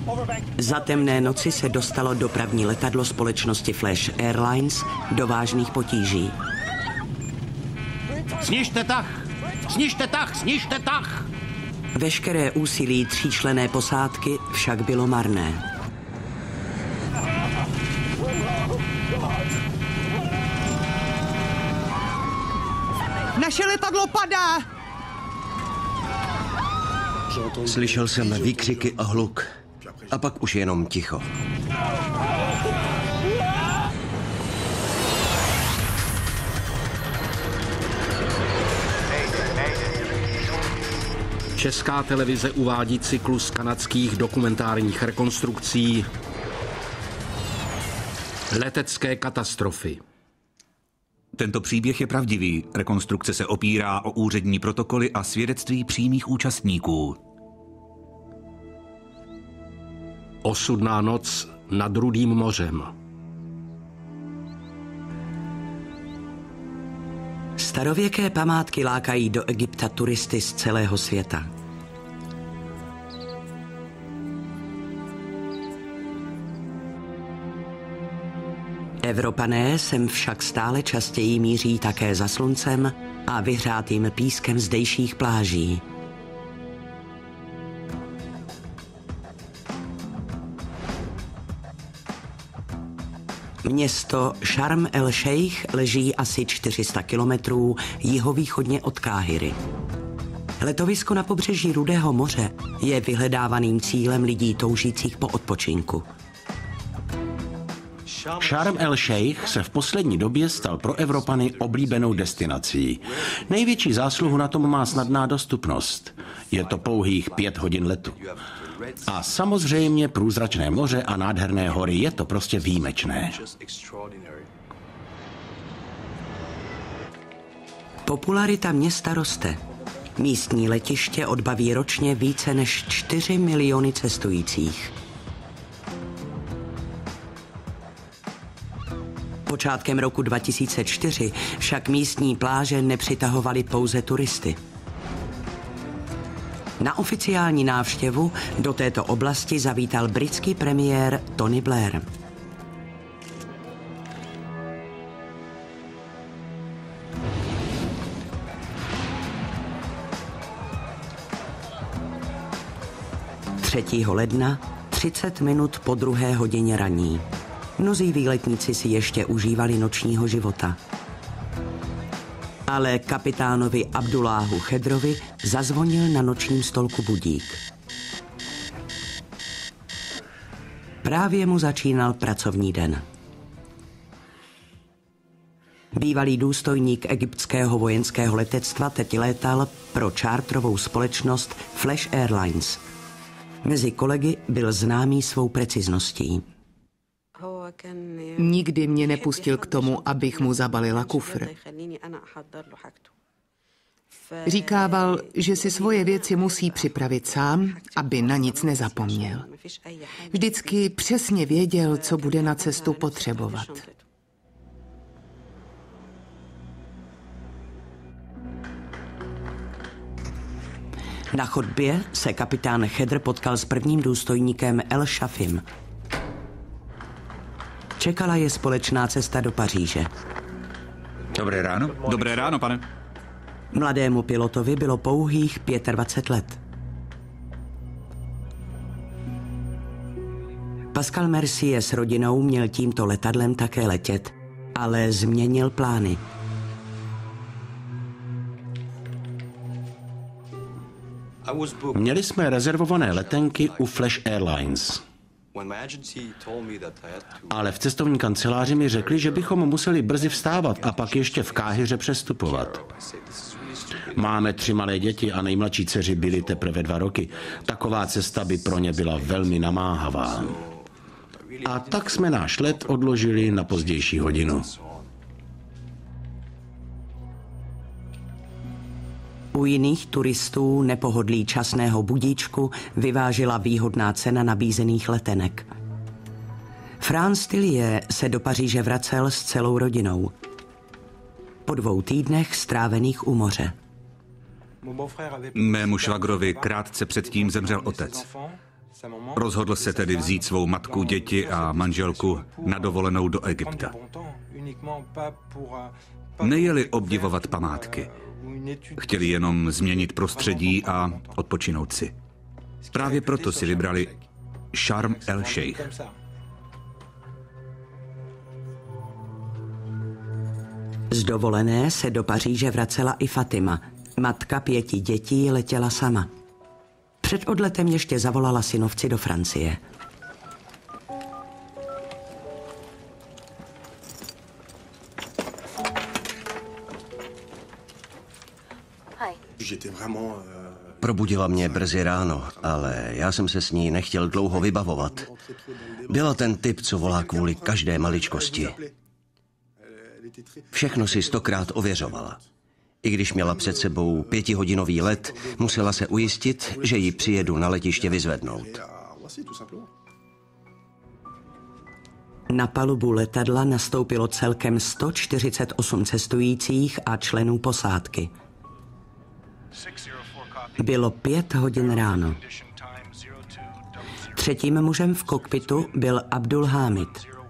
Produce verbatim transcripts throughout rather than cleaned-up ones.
Za temné noci se dostalo dopravní letadlo společnosti Flash Airlines do vážných potíží. Snižte tah! Snižte tah! Snižte tah! Veškeré úsilí tříčlenné posádky však bylo marné. Naše letadlo padá! Slyšel jsem výkřiky a hluk. A pak už jenom ticho. Česká televize uvádí cyklus kanadských dokumentárních rekonstrukcí letecké katastrofy. Tento příběh je pravdivý. Rekonstrukce se opírá o úřední protokoly a svědectví přímých účastníků. Osudná noc nad Rudým mořem. Starověké památky lákají do Egypta turisty z celého světa. Evropané sem však stále častěji míří také za sluncem a vyhřátým pískem zdejších pláží. Město Šarm el-Šejch leží asi čtyři sta kilometrů jihovýchodně od Káhiry. Letovisko na pobřeží Rudého moře je vyhledávaným cílem lidí toužících po odpočinku. Šarm el-Šejch se v poslední době stal pro Evropany oblíbenou destinací. Největší zásluhu na tom má snadná dostupnost. Je to pouhých pět hodin letu. A samozřejmě průzračné moře a nádherné hory, je to prostě výjimečné. Popularita města roste. Místní letiště odbaví ročně více než čtyři miliony cestujících. Počátkem roku dva tisíce čtyři však místní pláže nepřitahovaly pouze turisty. Na oficiální návštěvu do této oblasti zavítal britský premiér Tony Blair. třetího ledna, třicet minut po druhé hodině raní. Mnozí výletníci si ještě užívali nočního života. Ale kapitánovi Abdulláhu Chedrovi zazvonil na nočním stolku budík. Právě mu začínal pracovní den. Bývalý důstojník egyptského vojenského letectva teď létal pro čártrovou společnost Flash Airlines. Mezi kolegy byl známý svou precizností. Nikdy mě nepustil k tomu, abych mu zabalila kufr. Říkával, že si svoje věci musí připravit sám, aby na nic nezapomněl. Vždycky přesně věděl, co bude na cestu potřebovat. Na chodbě se kapitán Chedr potkal s prvním důstojníkem El Shafim. Čekala je společná cesta do Paříže. Dobré ráno. Dobré ráno, pane. Mladému pilotovi bylo pouhých dvacet pět let. Pascal Mercier s rodinou měl tímto letadlem také letět, ale změnil plány. Měli jsme rezervované letenky u Flash Airlines. Ale v cestovní kanceláři mi řekli, že bychom museli brzy vstávat a pak ještě v Káhiře přestupovat. Máme tři malé děti a nejmladší dceři byly teprve dva roky. Taková cesta by pro ně byla velmi namáhavá. A tak jsme náš let odložili na pozdější hodinu. U jiných turistů nepohodlí časného budíčku vyvážila výhodná cena nabízených letenek. Franz Tillier se do Paříže vracel s celou rodinou. Po dvou týdnech strávených u moře. Mému švagrovi krátce předtím zemřel otec. Rozhodl se tedy vzít svou matku, děti a manželku na dovolenou do Egypta. Nejeli obdivovat památky. Chtěli jenom změnit prostředí a odpočinout si. Právě proto si vybrali Sharm el-Sheikh. Z dovolené se do Paříže vracela i Fatima. Matka pěti dětí letěla sama. Před odletem ještě zavolala synovci do Francie. Probudila mě brzy ráno, ale já jsem se s ní nechtěl dlouho vybavovat. Byla ten typ, co volá kvůli každé maličkosti. Všechno si stokrát ověřovala. I když měla před sebou pětihodinový let, musela se ujistit, že ji přijedu na letiště vyzvednout. Na palubu letadla nastoupilo celkem sto čtyřicet osm cestujících a členů posádky. Bylo pět hodin ráno. Třetím mužem v kokpitu byl Abdul Hamid.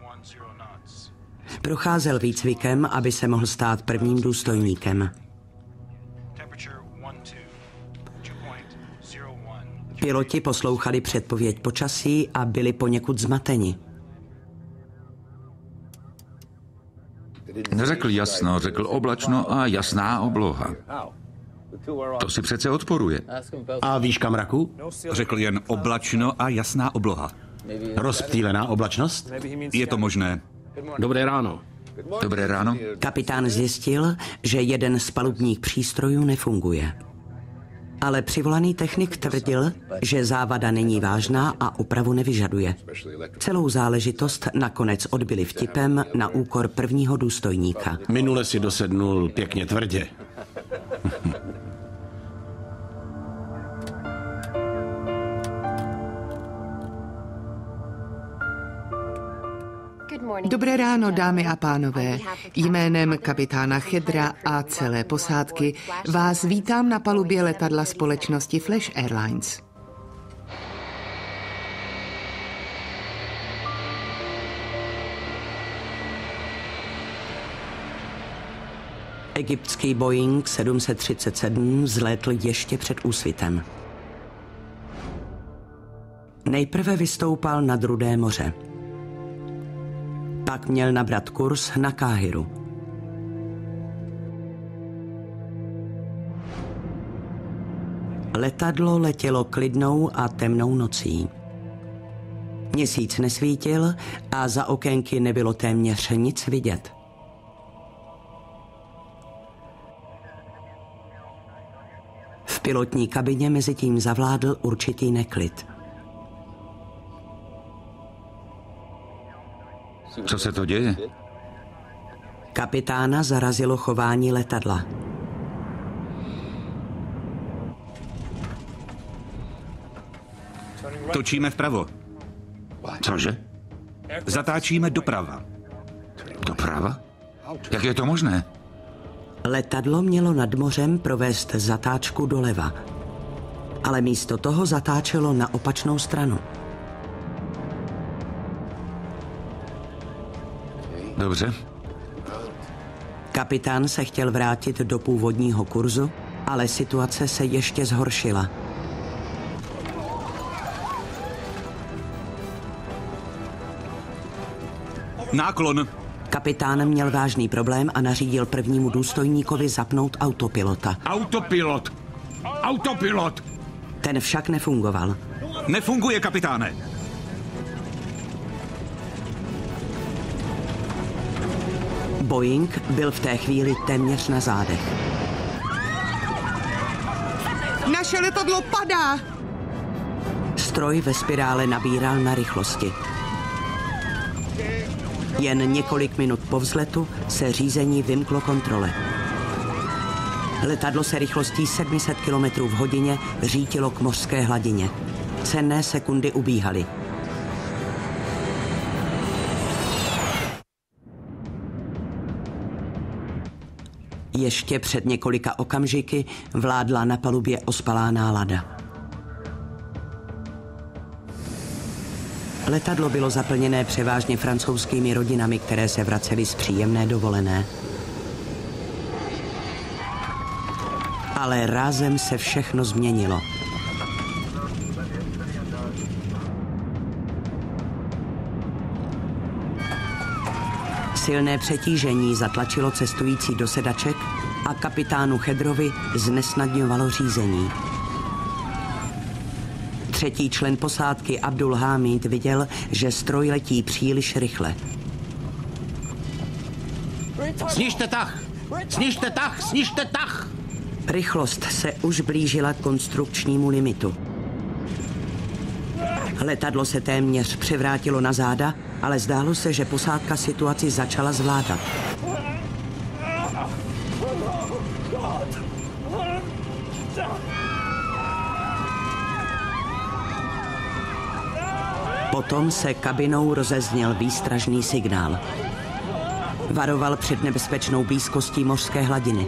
Procházel výcvikem, aby se mohl stát prvním důstojníkem. Piloti poslouchali předpověď počasí a byli poněkud zmateni. Neřekl jasno, řekl oblačno a jasná obloha. To si přece odporuje. A výška mraku? Řekl jen oblačno a jasná obloha. Rozptýlená oblačnost? Je to možné. Dobré ráno. Dobré ráno. Kapitán zjistil, že jeden z palubních přístrojů nefunguje. Ale přivolaný technik tvrdil, že závada není vážná a opravu nevyžaduje. Celou záležitost nakonec odbyli vtipem na úkor prvního důstojníka. Minule si dosednul pěkně tvrdě. Dobré ráno, dámy a pánové. Jménem kapitána Chedra a celé posádky vás vítám na palubě letadla společnosti Flash Airlines. Egyptský Boeing sedm set třicet sedm vzlétl ještě před úsvitem. Nejprve vystoupal nad Rudé moře. Pak měl nabrat kurz na Káhiru. Letadlo letělo klidnou a temnou nocí. Měsíc nesvítil a za okénky nebylo téměř nic vidět. V pilotní kabině mezitím zavládl určitý neklid. Co se to děje? Kapitána zarazilo chování letadla. Točíme vpravo. Cože? Zatáčíme doprava. Doprava? Jak je to možné? Letadlo mělo nad mořem provést zatáčku doleva, ale místo toho zatáčelo na opačnou stranu. Dobře. Kapitán se chtěl vrátit do původního kurzu, ale situace se ještě zhoršila. Náklon. Kapitán měl vážný problém a nařídil prvnímu důstojníkovi zapnout autopilota. Autopilot! Autopilot! Ten však nefungoval. Nefunguje, kapitáne. Boeing byl v té chvíli téměř na zádech. Naše letadlo padá! Stroj ve spirále nabíral na rychlosti. Jen několik minut po vzletu se řízení vymklo kontrole. Letadlo se rychlostí sedm set kilometrů v hodině řítilo k mořské hladině. Cenné sekundy ubíhaly. Ještě před několika okamžiky vládla na palubě ospalá nálada. Letadlo bylo zaplněné převážně francouzskými rodinami, které se vracely z příjemné dovolené. Ale rázem se všechno změnilo. Silné přetížení zatlačilo cestující do sedaček a kapitánu Chedrovi znesnadňovalo řízení. Třetí člen posádky Abdul Hamid viděl, že stroj letí příliš rychle. Snižte tah! Snižte tah! Snižte tah! Rychlost se už blížila konstrukčnímu limitu. Letadlo se téměř převrátilo na záda, ale zdálo se, že posádka situaci začala zvládat. Potom se kabinou rozezněl výstražný signál. Varoval před nebezpečnou blízkostí mořské hladiny.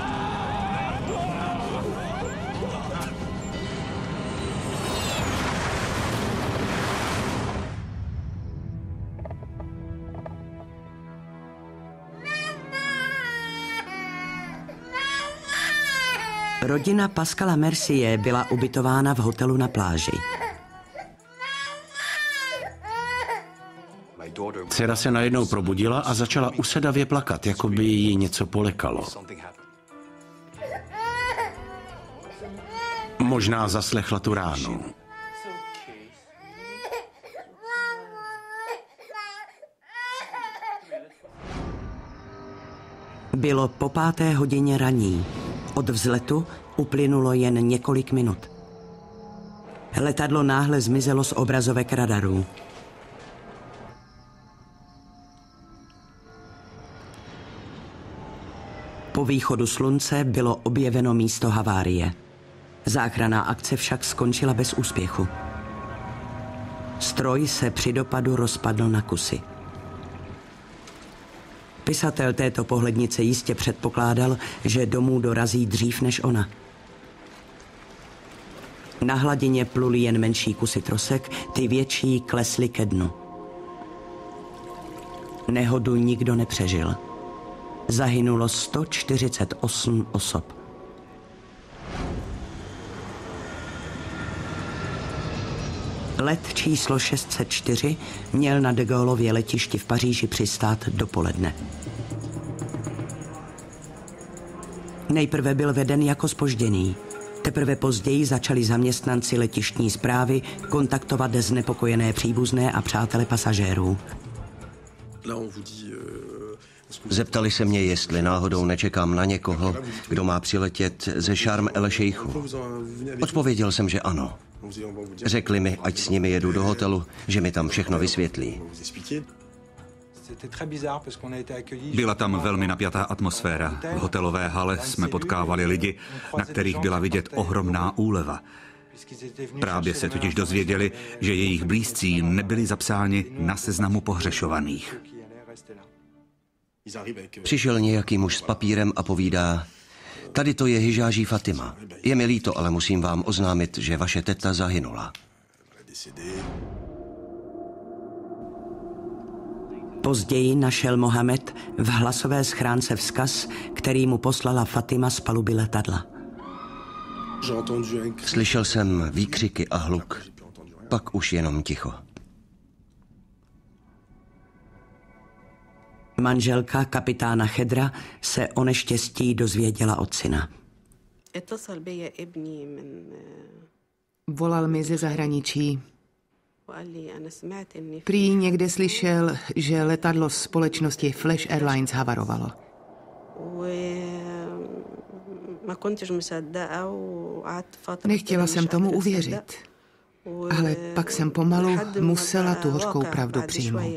Rodina Pascala Mercier byla ubytována v hotelu na pláži. Dcera se najednou probudila a začala usedavě plakat, jako by jí něco polekalo. Možná zaslechla tu ránu. Bylo po páté hodině raní. Od vzletu uplynulo jen několik minut. Letadlo náhle zmizelo z obrazovek radarů. Po východu slunce bylo objeveno místo havárie. Záchranná akce však skončila bez úspěchu. Stroj se při dopadu rozpadl na kusy. Pisatel této pohlednice jistě předpokládal, že domů dorazí dřív než ona. Na hladině pluly jen menší kusy trosek, ty větší klesly ke dnu. Nehodu nikdo nepřežil. Zahynulo sto čtyřicet osm osob. Let číslo šest set čtyři měl na de Gaullově letišti v Paříži přistát dopoledne. Nejprve byl veden jako zpožděný. Teprve později začali zaměstnanci letištní správy kontaktovat znepokojené příbuzné a přátele pasažérů. Zeptali se mě, jestli náhodou nečekám na někoho, kdo má přiletět ze Šarm el-Šejchu. Odpověděl jsem, že ano. Řekli mi, ať s nimi jedu do hotelu, že mi tam všechno vysvětlí. Byla tam velmi napjatá atmosféra. V hotelové hale jsme potkávali lidi, na kterých byla vidět ohromná úleva. Právě se totiž dozvěděli, že jejich blízcí nebyli zapsáni na seznamu pohřešovaných. Přišel nějaký muž s papírem a povídá: tady to je Hižáží Fatima. Je mi líto, ale musím vám oznámit, že vaše teta zahynula. Později našel Mohamed v hlasové schránce vzkaz, který mu poslala Fatima z paluby letadla. Slyšel jsem výkřiky a hluk, pak už jenom ticho. Manželka kapitána Chedra se o neštěstí dozvěděla od syna. Volal mi ze zahraničí. Prý někde slyšel, že letadlo společnosti Flash Airlines havarovalo. Nechtěla jsem tomu uvěřit, ale pak jsem pomalu musela tu hořkou pravdu přijmout.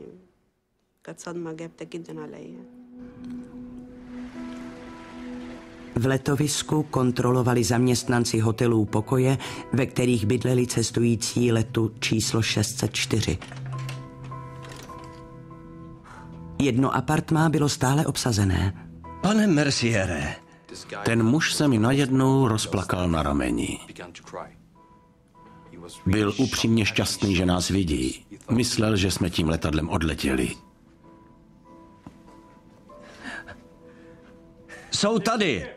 V letovisku kontrolovali zaměstnanci hotelů pokoje, ve kterých bydleli cestující letu číslo šest set čtyři. Jedno apartmá bylo stále obsazené. Pane Merciere, ten muž se mi najednou rozplakal na rameni. Byl upřímně šťastný, že nás vidí. Myslel, že jsme tím letadlem odletěli. Jsou tady!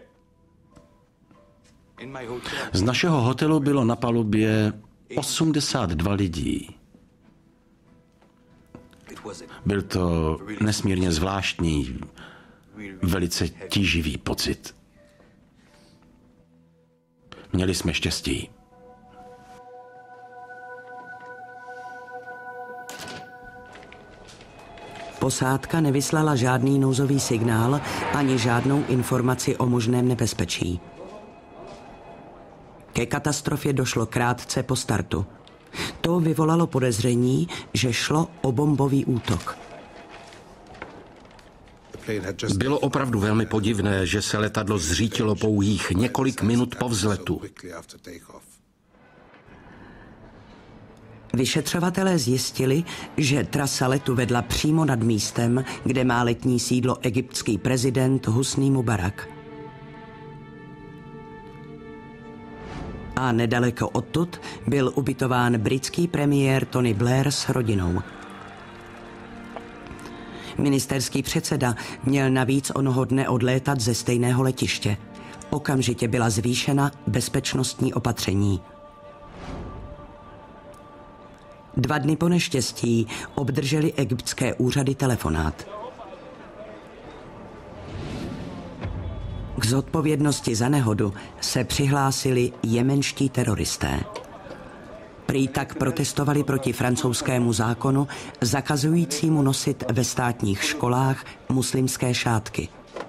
Z našeho hotelu bylo na palubě osmdesát dva lidí. Byl to nesmírně zvláštní, velice tíživý pocit. Měli jsme štěstí. Posádka nevyslala žádný nouzový signál ani žádnou informaci o možném nebezpečí. Ke katastrofě došlo krátce po startu. To vyvolalo podezření, že šlo o bombový útok. Bylo opravdu velmi podivné, že se letadlo zřítilo pouhých několik minut po vzletu. Vyšetřovatelé zjistili, že trasa letu vedla přímo nad místem, kde má letní sídlo egyptský prezident Husní Mubarak. A nedaleko odtud byl ubytován britský premiér Tony Blair s rodinou. Ministerský předseda měl navíc onoho dne odlétat ze stejného letiště. Okamžitě byla zvýšena bezpečnostní opatření. Dva dny po neštěstí obdrželi egyptské úřady telefonát. K zodpovědnosti za nehodu se přihlásili jemenští teroristé. Prý tak protestovali proti francouzskému zákonu zakazujícímu nosit ve státních školách muslimské šátky.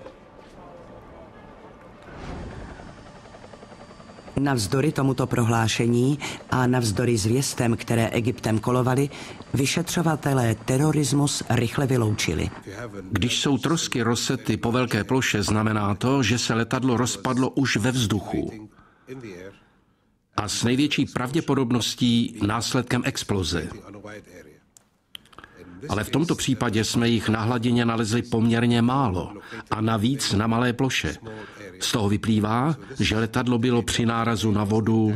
Navzdory tomuto prohlášení a navzdory zvěstem, které Egyptem kolovaly, vyšetřovatelé terorismus rychle vyloučili. Když jsou trosky rozsety po velké ploše, znamená to, že se letadlo rozpadlo už ve vzduchu. A s největší pravděpodobností následkem exploze. Ale v tomto případě jsme jich na hladině nalezli poměrně málo a navíc na malé ploše. Z toho vyplývá, že letadlo bylo při nárazu na vodu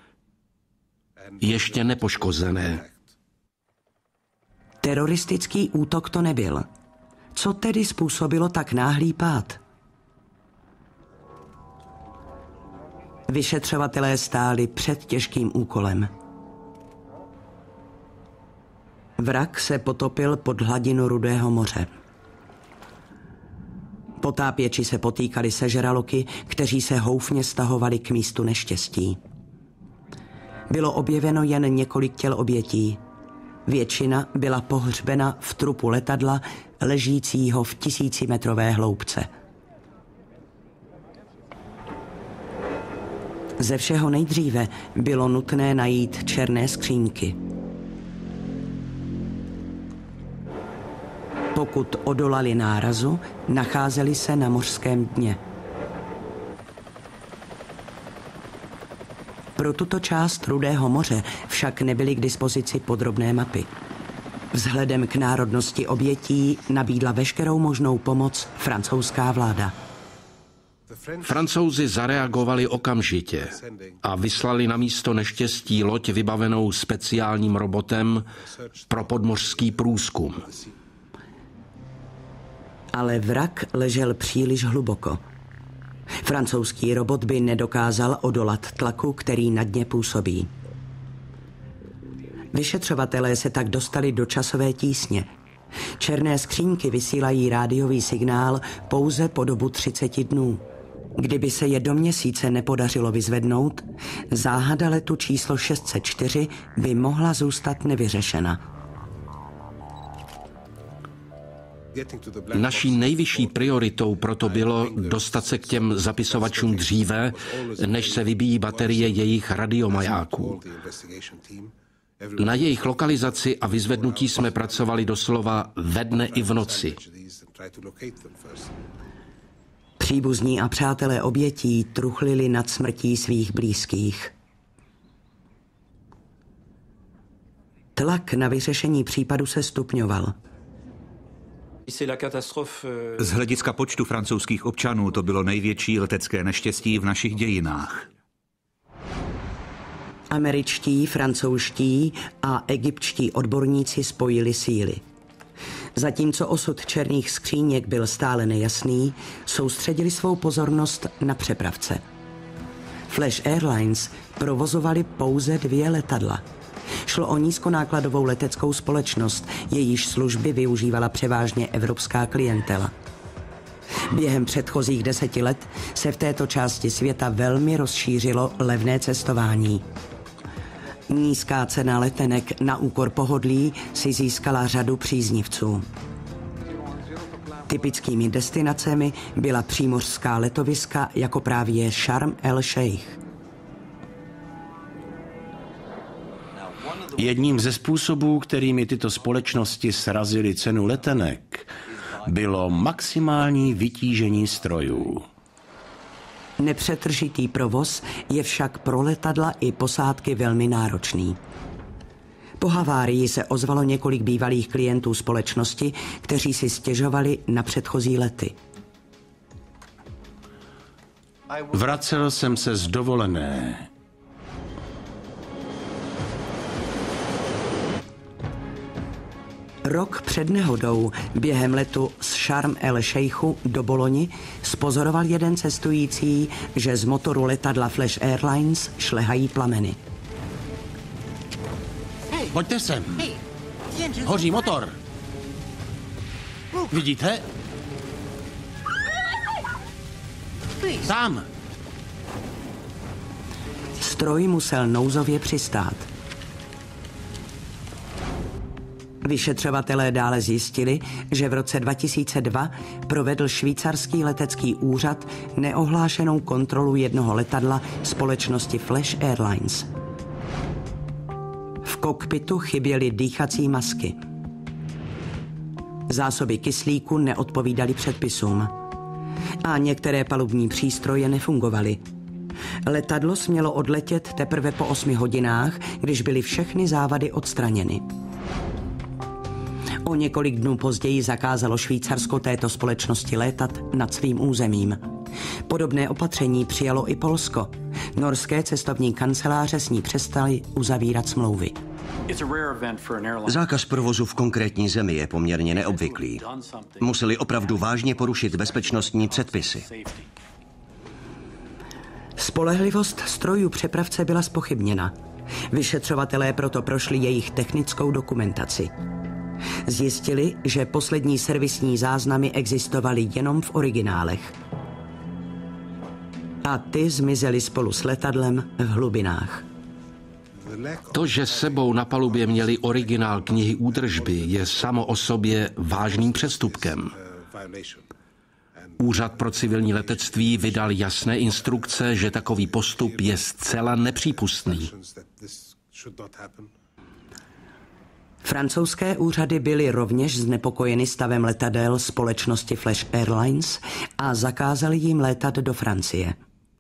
ještě nepoškozené. Teroristický útok to nebyl. Co tedy způsobilo tak náhlý pád? Vyšetřovatelé stáli před těžkým úkolem. Vrak se potopil pod hladinu Rudého moře. Potápěči se potýkali se žraloky, kteří se houfně stahovali k místu neštěstí. Bylo objeveno jen několik těl obětí. Většina byla pohřbena v trupu letadla, ležícího v tisícimetrové hloubce. Ze všeho nejdříve bylo nutné najít černé skřínky. Pokud odolali nárazu, nacházeli se na mořském dně. Pro tuto část Rudého moře však nebyly k dispozici podrobné mapy. Vzhledem k národnosti obětí nabídla veškerou možnou pomoc francouzská vláda. Francouzi zareagovali okamžitě a vyslali na místo neštěstí loď vybavenou speciálním robotem pro podmořský průzkum. Ale vrak ležel příliš hluboko. Francouzský robot by nedokázal odolat tlaku, který na dně působí. Vyšetřovatelé se tak dostali do časové tísně. Černé skřínky vysílají rádiový signál pouze po dobu třiceti dnů. Kdyby se je do měsíce nepodařilo vyzvednout, záhada letu číslo šest set čtyři by mohla zůstat nevyřešena. Naší nejvyšší prioritou proto bylo dostat se k těm zapisovačům dříve, než se vybíjí baterie jejich radiomajáků. Na jejich lokalizaci a vyzvednutí jsme pracovali doslova ve dne i v noci. Příbuzní a přátelé obětí truchlili nad smrtí svých blízkých. Tlak na vyřešení případu se stupňoval. Z hlediska počtu francouzských občanů to bylo největší letecké neštěstí v našich dějinách. Američtí, francouzští a egyptští odborníci spojili síly. Zatímco osud černých skříněk byl stále nejasný, soustředili svou pozornost na přepravce. Flash Airlines provozovali pouze dvě letadla. Šlo o nízkonákladovou leteckou společnost, jejíž služby využívala převážně evropská klientela. Během předchozích deseti let se v této části světa velmi rozšířilo levné cestování. Nízká cena letenek na úkor pohodlí si získala řadu příznivců. Typickými destinacemi byla přímořská letoviska jako právě Sharm el-Sheikh. Jedním ze způsobů, kterými tyto společnosti srazily cenu letenek, bylo maximální vytížení strojů. Nepřetržitý provoz je však pro letadla i posádky velmi náročný. Po havárii se ozvalo několik bývalých klientů společnosti, kteří si stěžovali na předchozí lety. Vracel jsem se z dovolené. Rok před nehodou během letu z Sharm el-Sheikhu do Boloni spozoroval jeden cestující, že z motoru letadla Flash Airlines šlehají plameny. Pojďte sem. Hoří motor. Vidíte? Tam. Stroj musel nouzově přistát. Vyšetřovatelé dále zjistili, že v roce dva tisíce dva provedl švýcarský letecký úřad neohlášenou kontrolu jednoho letadla společnosti Flash Airlines. V kokpitu chyběly dýchací masky. Zásoby kyslíku neodpovídaly předpisům. A některé palubní přístroje nefungovaly. Letadlo smělo odletět teprve po osmi hodinách, když byly všechny závady odstraněny. O několik dnů později zakázalo Švýcarsko této společnosti létat nad svým územím. Podobné opatření přijalo i Polsko. Norské cestovní kanceláře s ní přestaly uzavírat smlouvy. Zákaz provozu v konkrétní zemi je poměrně neobvyklý. Museli opravdu vážně porušit bezpečnostní předpisy. Spolehlivost strojů přepravce byla zpochybněna. Vyšetřovatelé proto prošli jejich technickou dokumentaci. Zjistili, že poslední servisní záznamy existovaly jenom v originálech. A ty zmizely spolu s letadlem v hlubinách. To, že s sebou na palubě měli originál knihy údržby, je samo o sobě vážným přestupkem. Úřad pro civilní letectví vydal jasné instrukce, že takový postup je zcela nepřípustný. Francouzské úřady byly rovněž znepokojeny stavem letadel společnosti Flash Airlines a zakázali jim létat do Francie.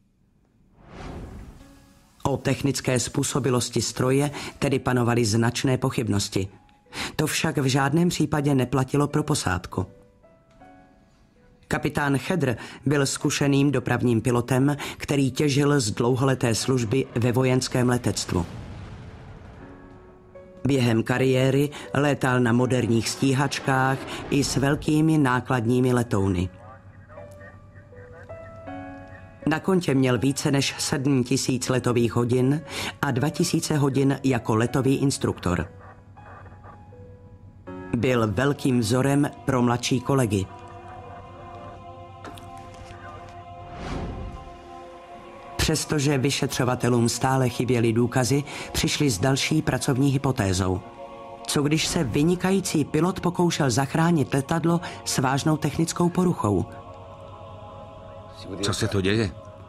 O technické způsobilosti stroje tedy panovaly značné pochybnosti. To však v žádném případě neplatilo pro posádku. Kapitán Chedr byl zkušeným dopravním pilotem, který těžil z dlouholeté služby ve vojenském letectvu. Během kariéry létal na moderních stíhačkách i s velkými nákladními letouny. Na kontě měl více než sedm tisíc letových hodin a dva tisíce hodin jako letový instruktor. Byl velkým vzorem pro mladší kolegy. Přestože vyšetřovatelům stále chyběly důkazy, přišli s další pracovní hypotézou. Co když se vynikající pilot pokoušel zachránit letadlo s vážnou technickou poruchou? Co se to děje?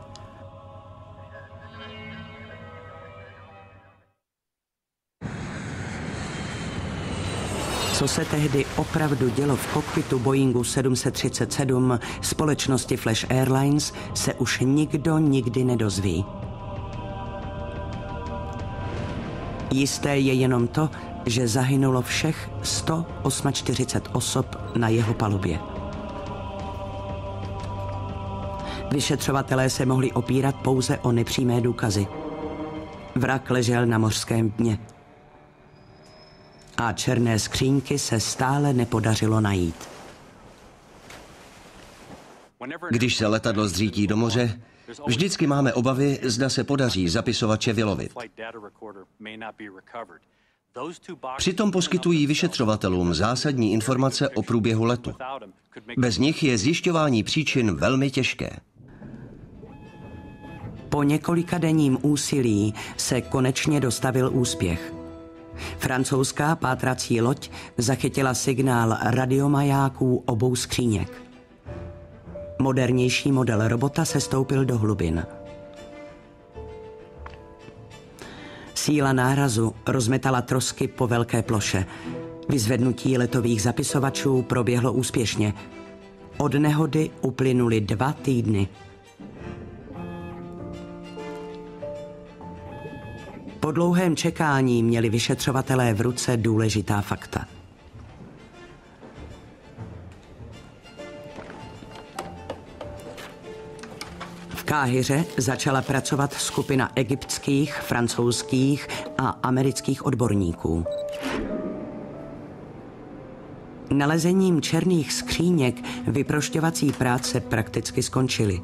Co se tehdy opravdu dělo v kokpitu Boeingu sedm set třicet sedm společnosti Flash Airlines, se už nikdo nikdy nedozví. Jisté je jenom to, že zahynulo všech sto čtyřicet osm osob na jeho palubě. Vyšetřovatelé se mohli opírat pouze o nepřímé důkazy. Vrak ležel na mořském dně. A černé skříňky se stále nepodařilo najít. Když se letadlo zřítí do moře, vždycky máme obavy, zda se podaří zapisovače vylovit. Přitom poskytují vyšetřovatelům zásadní informace o průběhu letu. Bez nich je zjišťování příčin velmi těžké. Po několika denním úsilí se konečně dostavil úspěch. Francouzská pátrací loď zachytila signál radiomajáků obou skříněk. Modernější model robota se stoupil do hlubin. Síla nárazu rozmetala trosky po velké ploše. Vyzvednutí letových zapisovačů proběhlo úspěšně. Od nehody uplynuly dva týdny. Po dlouhém čekání měli vyšetřovatelé v ruce důležitá fakta. V Káhiře začala pracovat skupina egyptských, francouzských a amerických odborníků. Nalezením černých skříněk vyprošťovací práce prakticky skončily.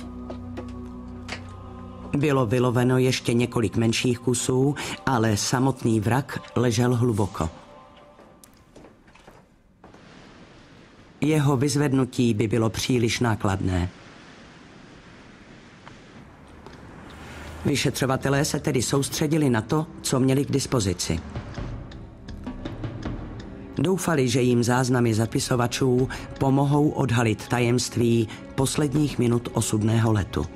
Bylo vyloveno ještě několik menších kusů, ale samotný vrak ležel hluboko. Jeho vyzvednutí by bylo příliš nákladné. Vyšetřovatelé se tedy soustředili na to, co měli k dispozici. Doufali, že jim záznamy zapisovačů pomohou odhalit tajemství posledních minut osudného letu.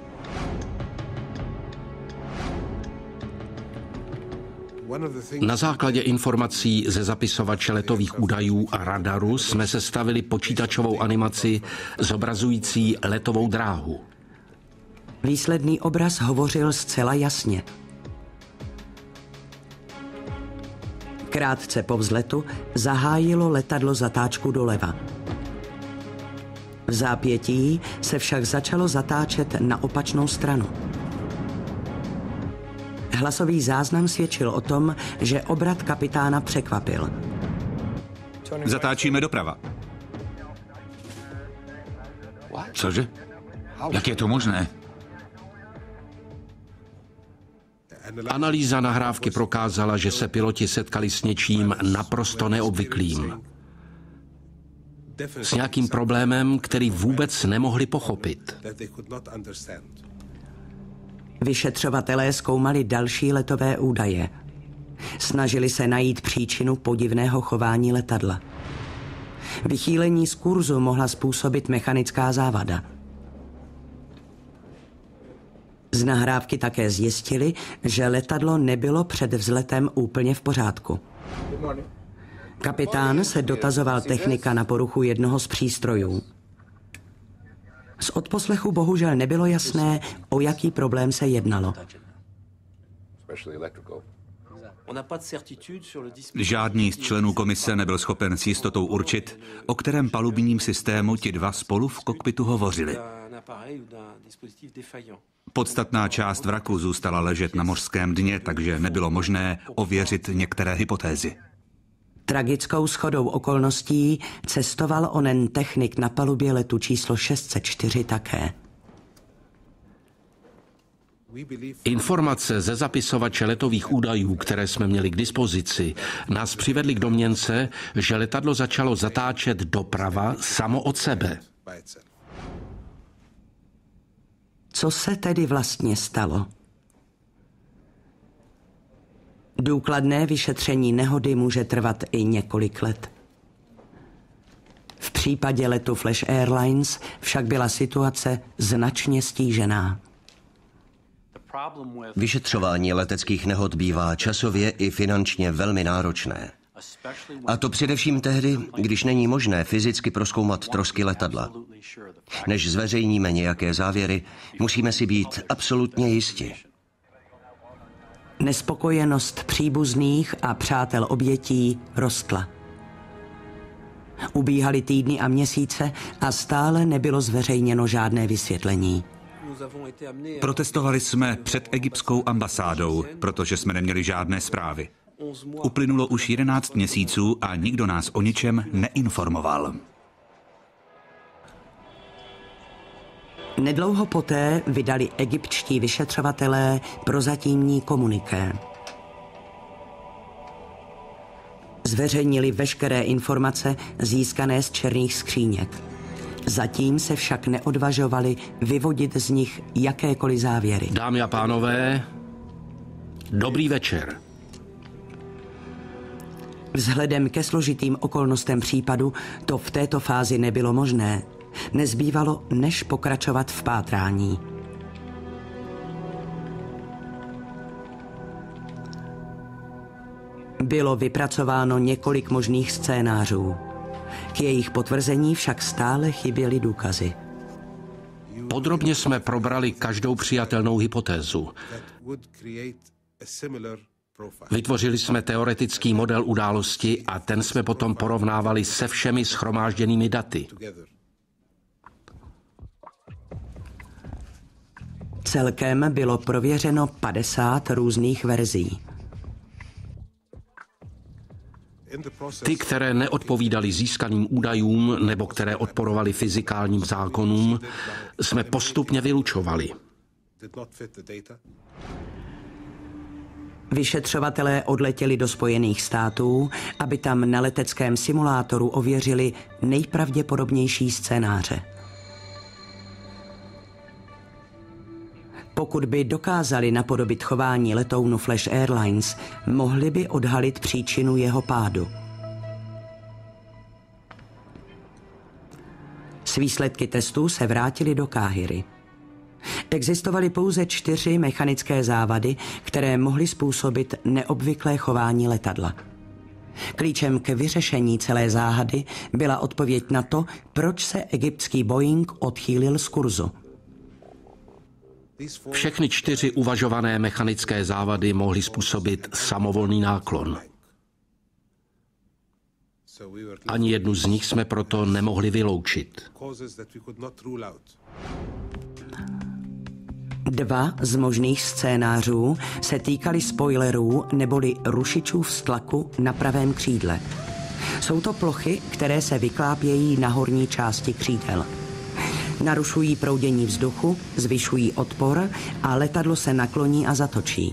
Na základě informací ze zapisovače letových údajů a radaru jsme sestavili počítačovou animaci zobrazující letovou dráhu. Výsledný obraz hovořil zcela jasně. Krátce po vzletu zahájilo letadlo zatáčku doleva. V zápětí se však začalo zatáčet na opačnou stranu. Hlasový záznam svědčil o tom, že obrat kapitána překvapil. Zatáčíme doprava. Cože? Jak je to možné? Analýza nahrávky prokázala, že se piloti setkali s něčím naprosto neobvyklým. S nějakým problémem, který vůbec nemohli pochopit. Vyšetřovatelé zkoumali další letové údaje. Snažili se najít příčinu podivného chování letadla. Vychýlení z kurzu mohla způsobit mechanická závada. Z nahrávky také zjistili, že letadlo nebylo před vzletem úplně v pořádku. Kapitán se dotazoval technika na poruchu jednoho z přístrojů. Z odposlechu bohužel nebylo jasné, o jaký problém se jednalo. Žádný z členů komise nebyl schopen s jistotou určit, o kterém palubním systému ti dva spolu v kokpitu hovořili. Podstatná část vraku zůstala ležet na mořském dně, takže nebylo možné ověřit některé hypotézy. Tragickou shodou okolností cestoval onen technik na palubě letu číslo šest set čtyři také. Informace ze zapisovače letových údajů, které jsme měli k dispozici, nás přivedly k domněnce, že letadlo začalo zatáčet doprava samo od sebe. Co se tedy vlastně stalo? Důkladné vyšetření nehody může trvat i několik let. V případě letu Flash Airlines však byla situace značně stížená. Vyšetřování leteckých nehod bývá časově i finančně velmi náročné. A to především tehdy, když není možné fyzicky prozkoumat trosky letadla. Než zveřejníme nějaké závěry, musíme si být absolutně jisti. Nespokojenost příbuzných a přátel obětí rostla. Ubíhaly týdny a měsíce a stále nebylo zveřejněno žádné vysvětlení. Protestovali jsme před egyptskou ambasádou, protože jsme neměli žádné zprávy. Uplynulo už jedenáct měsíců a nikdo nás o ničem neinformoval. Nedlouho poté vydali egyptští vyšetřovatelé prozatímní komuniké. Zveřejnili veškeré informace získané z černých skříněk. Zatím se však neodvažovali vyvodit z nich jakékoliv závěry. Dámy a pánové, dobrý večer. Vzhledem ke složitým okolnostem případu to v této fázi nebylo možné. Nezbývalo, než pokračovat v pátrání. Bylo vypracováno několik možných scénářů. K jejich potvrzení však stále chyběly důkazy. Podrobně jsme probrali každou přijatelnou hypotézu. Vytvořili jsme teoretický model události a ten jsme potom porovnávali se všemi shromážděnými daty. Celkem bylo prověřeno padesát různých verzí. Ty, které neodpovídaly získaným údajům nebo které odporovaly fyzikálním zákonům, jsme postupně vylučovali. Vyšetřovatelé odletěli do Spojených států, aby tam na leteckém simulátoru ověřili nejpravděpodobnější scénáře. Pokud by dokázali napodobit chování letounu Flash Airlines, mohli by odhalit příčinu jeho pádu. S výsledky testů se vrátili do Káhiry. Existovaly pouze čtyři mechanické závady, které mohly způsobit neobvyklé chování letadla. Klíčem k vyřešení celé záhady byla odpověď na to, proč se egyptský Boeing odchýlil z kurzu. Všechny čtyři uvažované mechanické závady mohly způsobit samovolný náklon. Ani jednu z nich jsme proto nemohli vyloučit. Dva z možných scénářů se týkaly spoilerů neboli rušičů vztlaku na pravém křídle. Jsou to plochy, které se vyklápějí na horní části křídel. Narušují proudění vzduchu, zvyšují odpor a letadlo se nakloní a zatočí.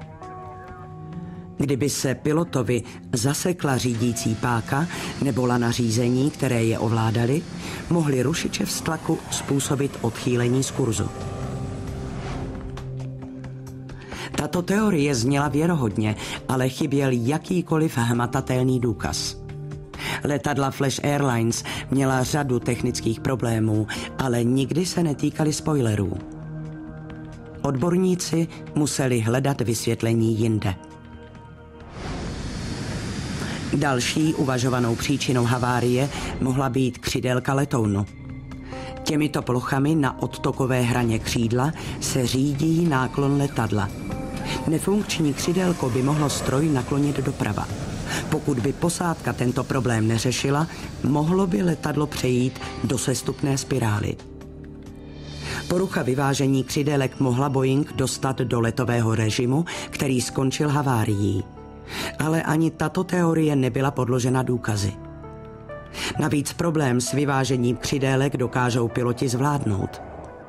Kdyby se pilotovi zasekla řídící páka nebo lana řízení, které je ovládaly, mohly rušiče vztlaku způsobit odchýlení z kurzu. Tato teorie zněla věrohodně, ale chyběl jakýkoliv hmatatelný důkaz. Letadla Flash Airlines měla řadu technických problémů, ale nikdy se netýkaly spoilerů. Odborníci museli hledat vysvětlení jinde. Další uvažovanou příčinou havárie mohla být křidélka letounu. Těmito plochami na odtokové hraně křídla se řídí náklon letadla. Nefunkční křidélko by mohlo stroj naklonit doprava. Pokud by posádka tento problém neřešila, mohlo by letadlo přejít do sestupné spirály. Porucha vyvážení křidélek mohla Boeing dostat do letového režimu, který skončil havárií. Ale ani tato teorie nebyla podložena důkazy. Navíc problém s vyvážením křidélek dokážou piloti zvládnout.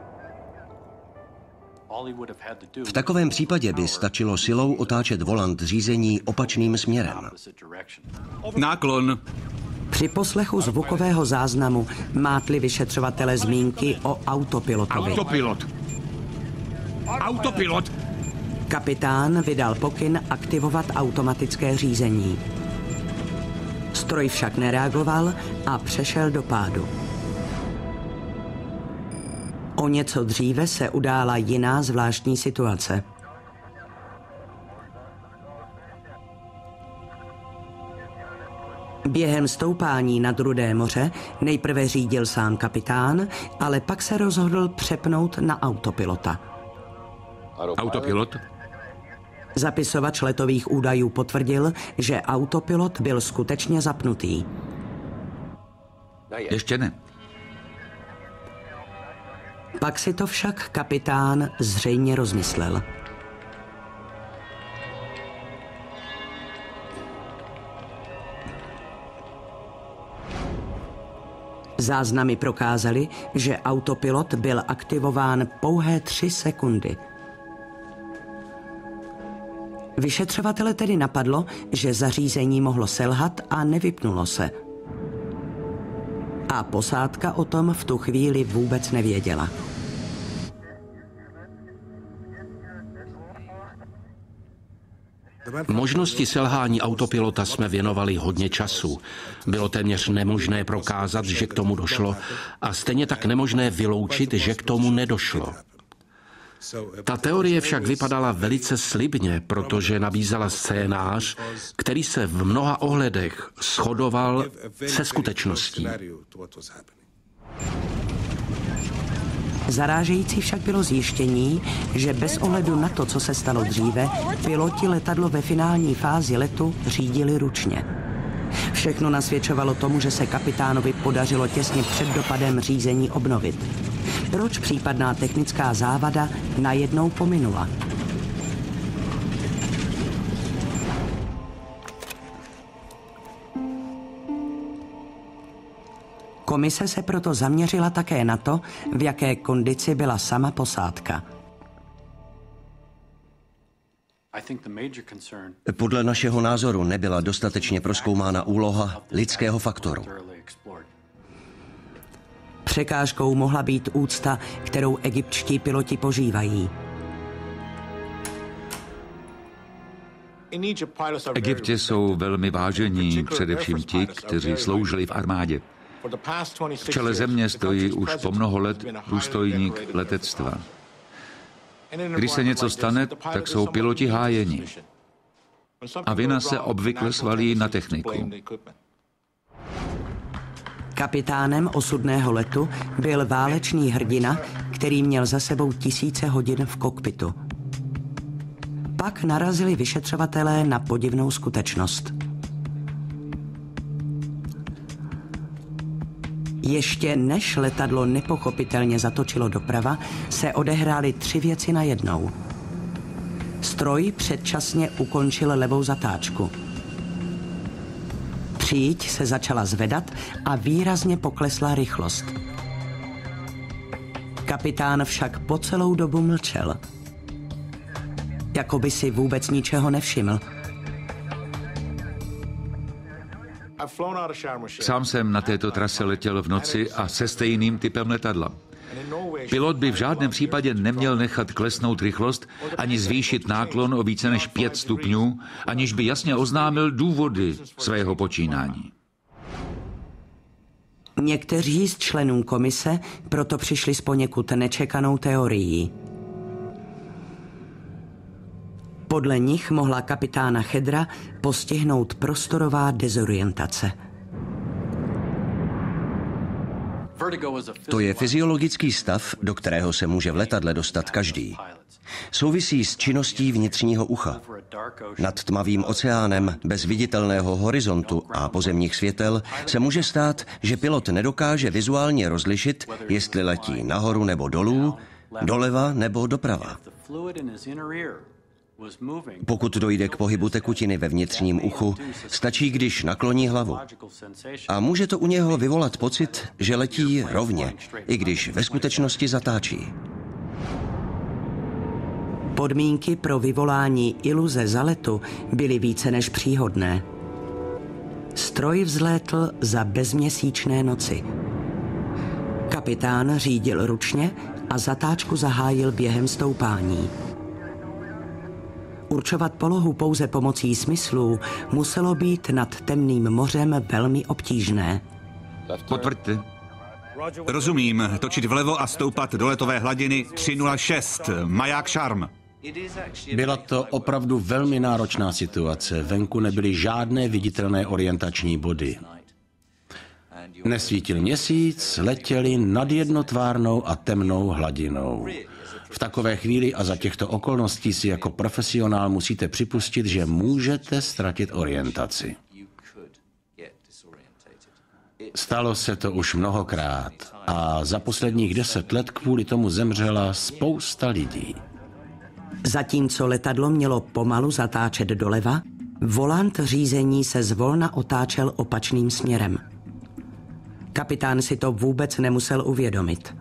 V takovém případě by stačilo silou otáčet volant řízení opačným směrem. Náklon. Při poslechu zvukového záznamu mátli vyšetřovatele zmínky o autopilotovi. Autopilot. Autopilot. Kapitán vydal pokyn aktivovat automatické řízení. Stroj však nereagoval a přešel do pádu. O něco dříve se udála jiná zvláštní situace. Během stoupání nad Rudé moře nejprve řídil sám kapitán, ale pak se rozhodl přepnout na autopilota. Autopilot? Zapisovač letových údajů potvrdil, že autopilot byl skutečně zapnutý. Ještě ne. Pak si to však kapitán zřejmě rozmyslel. Záznamy prokázaly, že autopilot byl aktivován pouhé tři sekundy. Vyšetřovatele tedy napadlo, že zařízení mohlo selhat a nevypnulo se. A posádka o tom v tu chvíli vůbec nevěděla. Možnosti selhání autopilota jsme věnovali hodně času. Bylo téměř nemožné prokázat, že k tomu došlo, a stejně tak nemožné vyloučit, že k tomu nedošlo. Ta teorie však vypadala velice slibně, protože nabízela scénář, který se v mnoha ohledech shodoval se skutečností. Zarážející však bylo zjištění, že bez ohledu na to, co se stalo dříve, piloti letadlo ve finální fázi letu řídili ručně. Všechno nasvědčovalo tomu, že se kapitánovi podařilo těsně před dopadem řízení obnovit. Proč případná technická závada najednou pominula? Komise se proto zaměřila také na to, v jaké kondici byla sama posádka. Podle našeho názoru nebyla dostatečně prozkoumána úloha lidského faktoru. Překážkou mohla být úcta, kterou egyptští piloti požívají. V Egyptě jsou velmi vážení, především ti, kteří sloužili v armádě. V čele země stojí už po mnoho let důstojník letectva. Když se něco stane, tak jsou piloti hájeni. A vina se obvykle svalí na techniku. Kapitánem osudného letu byl válečný hrdina, který měl za sebou tisíce hodin v kokpitu. Pak narazili vyšetřovatelé na podivnou skutečnost. Ještě než letadlo nepochopitelně zatočilo doprava, se odehrály tři věci najednou. Stroj předčasně ukončil levou zatáčku. Příď se začala zvedat a výrazně poklesla rychlost. Kapitán však po celou dobu mlčel. Jako by si vůbec ničeho nevšiml. Sám jsem na této trase letěl v noci a se stejným typem letadla. Pilot by v žádném případě neměl nechat klesnout rychlost ani zvýšit náklon o více než pět stupňů, aniž by jasně oznámil důvody svého počínání. Někteří z členů komise proto přišli s poněkud nečekanou teorií. Podle nich mohla kapitána Chedra postihnout prostorová dezorientace. To je fyziologický stav, do kterého se může v letadle dostat každý. Souvisí s činností vnitřního ucha. Nad tmavým oceánem bez viditelného horizontu a pozemních světel se může stát, že pilot nedokáže vizuálně rozlišit, jestli letí nahoru nebo dolů, doleva nebo doprava. Pokud dojde k pohybu tekutiny ve vnitřním uchu, stačí, když nakloní hlavu. A může to u něho vyvolat pocit, že letí rovně, i když ve skutečnosti zatáčí. Podmínky pro vyvolání iluze zaletu byly více než příhodné. Stroj vzlétl za bezměsíčné noci. Kapitán řídil ručně a zatáčku zahájil během stoupání. Určovat polohu pouze pomocí smyslů muselo být nad temným mořem velmi obtížné. Potvrďte. Rozumím, točit vlevo a stoupat do letové hladiny tři nula šest, maják Šarm. Byla to opravdu velmi náročná situace. Venku nebyly žádné viditelné orientační body. Nesvítil měsíc, letěli nad jednotvárnou a temnou hladinou. V takové chvíli a za těchto okolností si jako profesionál musíte připustit, že můžete ztratit orientaci. Stalo se to už mnohokrát a za posledních deset let kvůli tomu zemřela spousta lidí. Zatímco letadlo mělo pomalu zatáčet doleva, volant řízení se zvolna otáčel opačným směrem. Kapitán si to vůbec nemusel uvědomit.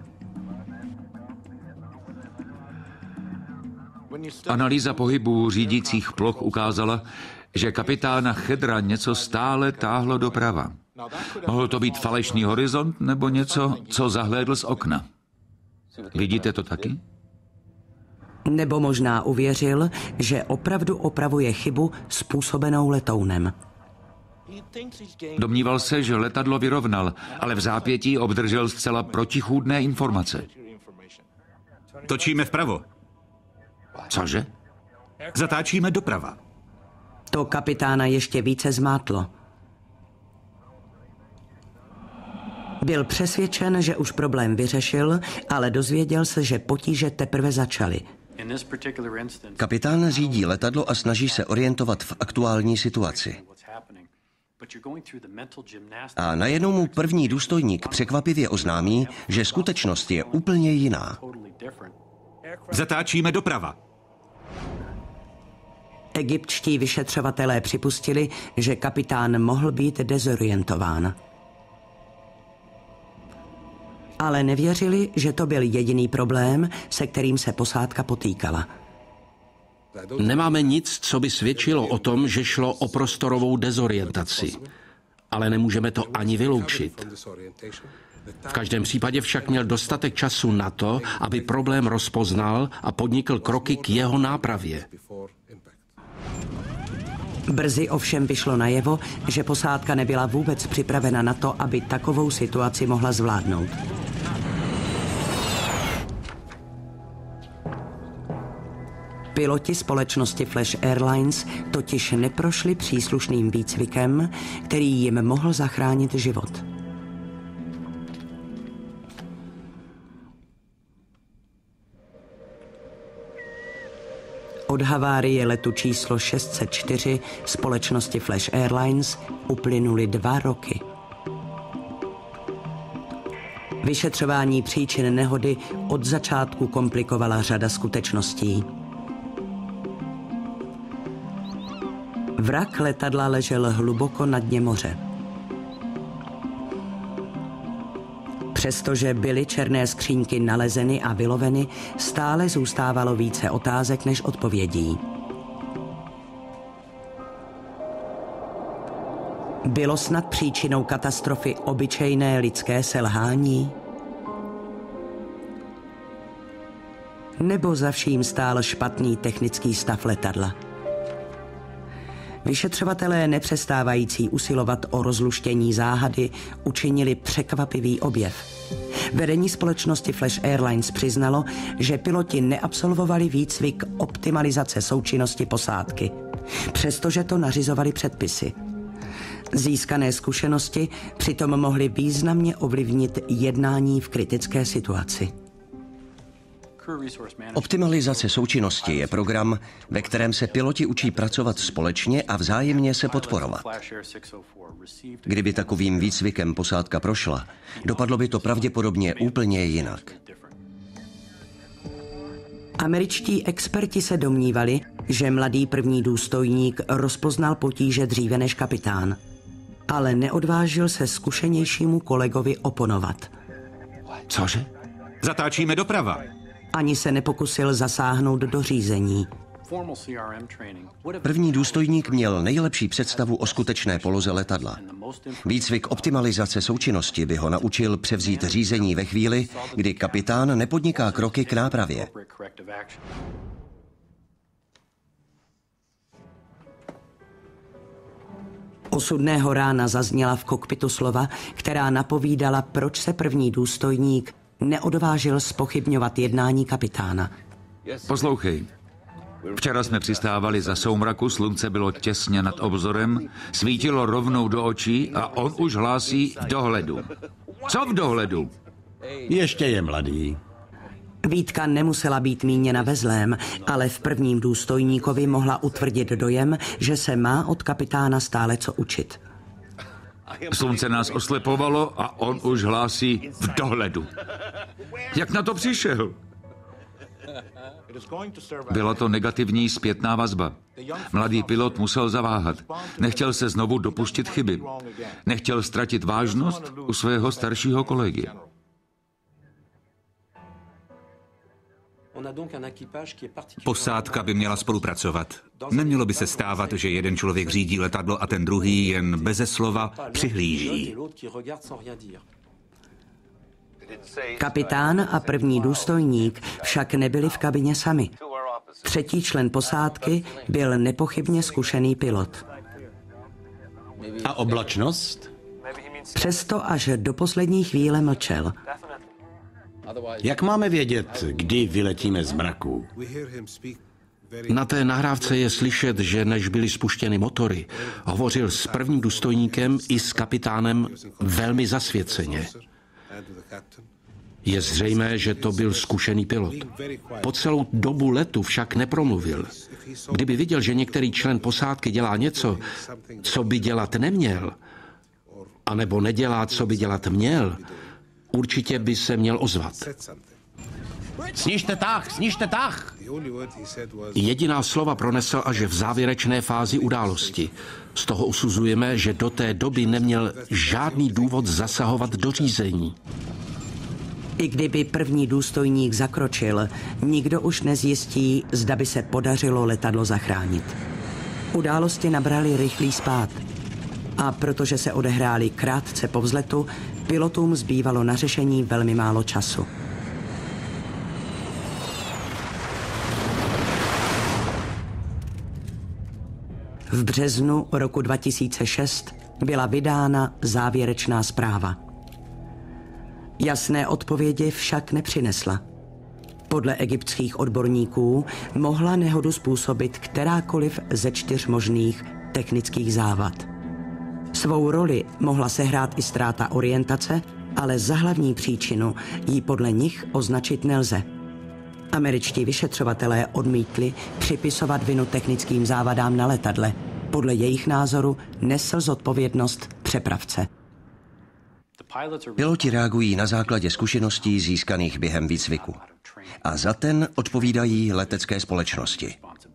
Analýza pohybů řídících ploch ukázala, že kapitána Chedra něco stále táhlo doprava. Mohl to být falešný horizont nebo něco, co zahlédl z okna. Vidíte to taky? Nebo možná uvěřil, že opravdu opravuje chybu způsobenou letounem. Domníval se, že letadlo vyrovnal, ale v zápětí obdržel zcela protichůdné informace. Točíme vpravo. Cože? Zatáčíme doprava. To kapitána ještě více zmátlo. Byl přesvědčen, že už problém vyřešil, ale dozvěděl se, že potíže teprve začaly. Kapitán řídí letadlo a snaží se orientovat v aktuální situaci. A najednou mu první důstojník překvapivě oznámí, že skutečnost je úplně jiná. Zatáčíme doprava. Egyptští vyšetřovatelé připustili, že kapitán mohl být dezorientován. Ale nevěřili, že to byl jediný problém, se kterým se posádka potýkala. Nemáme nic, co by svědčilo o tom, že šlo o prostorovou dezorientaci. Ale nemůžeme to ani vyloučit. V každém případě však měl dostatek času na to, aby problém rozpoznal a podnikl kroky k jeho nápravě. Brzy ovšem vyšlo najevo, že posádka nebyla vůbec připravena na to, aby takovou situaci mohla zvládnout. Piloti společnosti Flash Airlines totiž neprošli příslušným výcvikem, který jim mohl zachránit život. Od havárie letu číslo šest set čtyři společnosti Flash Airlines uplynuly dva roky. Vyšetřování příčin nehody od začátku komplikovala řada skutečností. Vrak letadla ležel hluboko na dně moře. Přestože byly černé skříňky nalezeny a vyloveny, stále zůstávalo více otázek než odpovědí. Bylo snad příčinou katastrofy obyčejné lidské selhání? Nebo za vším stál špatný technický stav letadla? Vyšetřovatelé nepřestávající usilovat o rozluštění záhady učinili překvapivý objev. Vedení společnosti Flash Airlines přiznalo, že piloti neabsolvovali výcvik optimalizace součinnosti posádky, přestože to nařizovali předpisy. Získané zkušenosti přitom mohly významně ovlivnit jednání v kritické situaci. Optimalizace součinnosti je program, ve kterém se piloti učí pracovat společně a vzájemně se podporovat. Kdyby takovým výcvikem posádka prošla, dopadlo by to pravděpodobně úplně jinak. Američtí experti se domnívali, že mladý první důstojník rozpoznal potíže dříve než kapitán, ale neodvážil se zkušenějšímu kolegovi oponovat. Cože? Zatáčíme doprava. Ani se nepokusil zasáhnout do řízení. První důstojník měl nejlepší představu o skutečné poloze letadla. Výcvik optimalizace součinnosti by ho naučil převzít řízení ve chvíli, kdy kapitán nepodniká kroky k nápravě. Osudného rána zazněla v kokpitu slova, která napovídala, proč se první důstojník neodvážil zpochybňovat jednání kapitána. Poslouchej. Včera jsme přistávali za soumraku, slunce bylo těsně nad obzorem, svítilo rovnou do očí a on už hlásí v dohledu. Co v dohledu? Ještě je mladý. Výtka nemusela být míněna ve zlém, ale v prvním důstojníkovi mohla utvrdit dojem, že se má od kapitána stále co učit. Slunce nás oslepovalo a on už hlásí v dohledu. Jak na to přišel? Byla to negativní zpětná vazba. Mladý pilot musel zaváhat. Nechtěl se znovu dopustit chyby. Nechtěl ztratit vážnost u svého staršího kolegy. Posádka by měla spolupracovat. Nemělo by se stávat, že jeden člověk řídí letadlo a ten druhý jen beze slova přihlíží. Kapitán a první důstojník však nebyli v kabině sami. Třetí člen posádky byl nepochybně zkušený pilot. A oblačnost? Přesto až do poslední chvíle mlčel. Jak máme vědět, kdy vyletíme z mraku? Na té nahrávce je slyšet, že než byly spuštěny motory, hovořil s prvním důstojníkem i s kapitánem velmi zasvěceně. Je zřejmé, že to byl zkušený pilot. Po celou dobu letu však nepromluvil. Kdyby viděl, že některý člen posádky dělá něco, co by dělat neměl, anebo nedělá, co by dělat měl, určitě by se měl ozvat. Snižte tah, snižte tah! Jediná slova pronesl až v závěrečné fázi události. Z toho usuzujeme, že do té doby neměl žádný důvod zasahovat do řízení. I kdyby první důstojník zakročil, nikdo už nezjistí, zda by se podařilo letadlo zachránit. Události nabraly rychlý spád. A protože se odehrály krátce po vzletu, pilotům zbývalo na řešení velmi málo času. V březnu roku dva tisíce šest byla vydána závěrečná zpráva. Jasné odpovědi však nepřinesla. Podle egyptských odborníků mohla nehodu způsobit kterákoliv ze čtyř možných technických závad. Svou roli mohla sehrát i ztráta orientace, ale za hlavní příčinu ji podle nich označit nelze. Američtí vyšetřovatelé odmítli připisovat vinu technickým závadám na letadle. Podle jejich názoru nesl zodpovědnost přepravce. Piloti reagují na základě zkušeností získaných během výcviku. A za ten odpovídají letecké společnosti.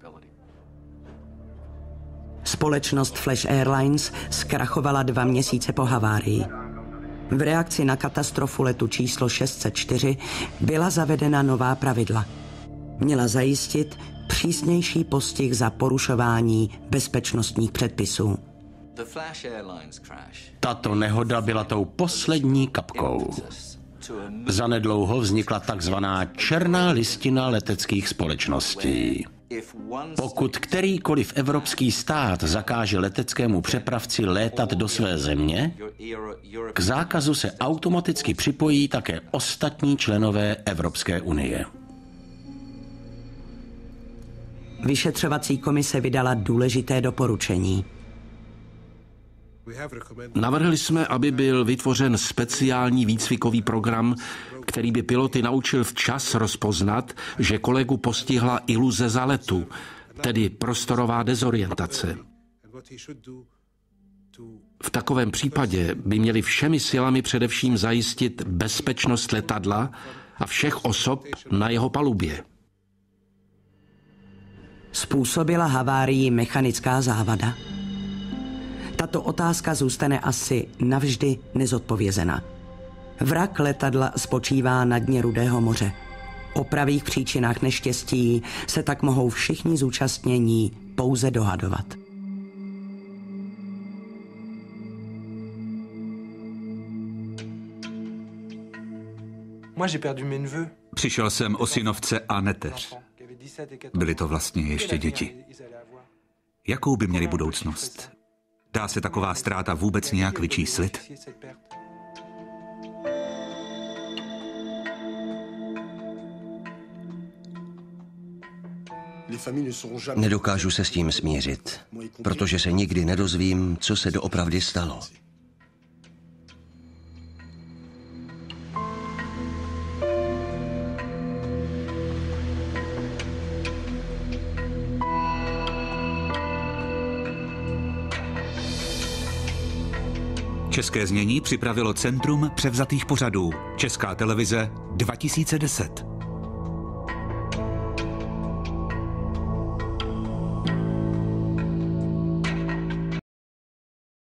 Společnost Flash Airlines zkrachovala dva měsíce po havárii. V reakci na katastrofu letu číslo šest set čtyři byla zavedena nová pravidla. Měla zajistit přísnější postih za porušování bezpečnostních předpisů. Tato nehoda byla tou poslední kapkou. Zanedlouho vznikla takzvaná černá listina leteckých společností. Pokud kterýkoliv evropský stát zakáže leteckému přepravci létat do své země, k zákazu se automaticky připojí také ostatní členové Evropské unie. Vyšetřovací komise vydala důležité doporučení. Navrhli jsme, aby byl vytvořen speciální výcvikový program, který by piloty naučil včas rozpoznat, že kolegu postihla iluze záletu, tedy prostorová dezorientace. V takovém případě by měli všemi silami především zajistit bezpečnost letadla a všech osob na jeho palubě. Způsobila havárii mechanická závada? Tato otázka zůstane asi navždy nezodpovězena. Vrak letadla spočívá na dně Rudého moře. O pravých příčinách neštěstí se tak mohou všichni zúčastnění pouze dohadovat. Přišel jsem o synovce a neteř. Byly to vlastně ještě děti. Jakou by měli budoucnost? Dá se taková ztráta vůbec nějak vyčíslit? Nedokážu se s tím smířit, protože se nikdy nedozvím, co se doopravdy stalo. České znění připravilo Centrum převzatých pořadů. Česká televize dva tisíce deset.